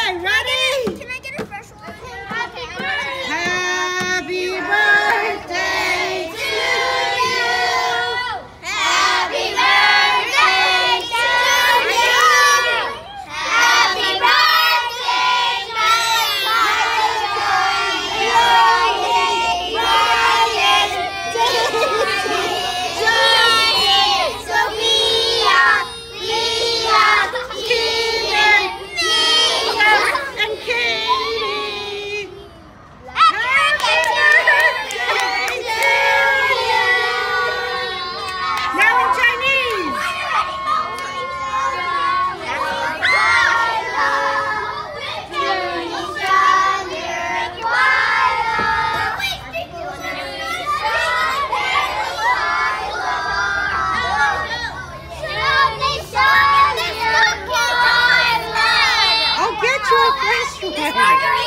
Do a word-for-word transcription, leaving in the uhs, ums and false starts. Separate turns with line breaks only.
Okay, ready?
Can I get a fresh one?
Happy birthday to you.
Happy birthday to you. Happy birthday, Sophia, Leah, Keegan, Mia,
And Katie.
Happy birthday to you.
Now in Chinese. I'll get you a fresh one.